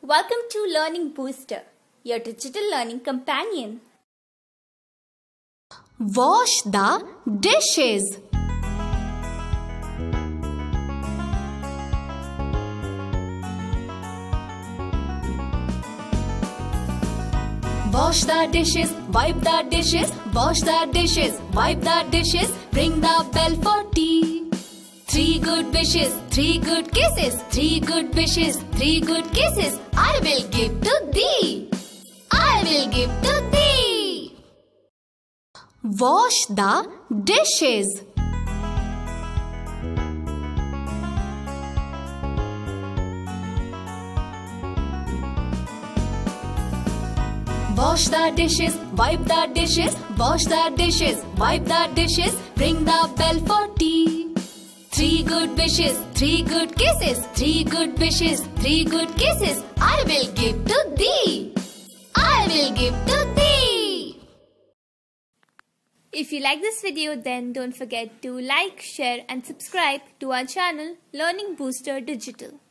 Welcome to Learning Booster, your digital learning companion. Wash the dishes. Wash the dishes, wipe the dishes, wash the dishes, wipe the dishes, ring the bell for tea. 3 good wishes, 3 good kisses, 3 good wishes, 3 good kisses, I will give to thee. I will give to thee. Wash the dishes. Wash the dishes, wipe the dishes, wash the dishes, wipe the dishes, ring the bell for tea. 3 good wishes, 3 good kisses, 3 good wishes, 3 good kisses, I will give to thee. I will give to thee. If you like this video, then don't forget to like, share and subscribe to our channel Learning Booster Digital.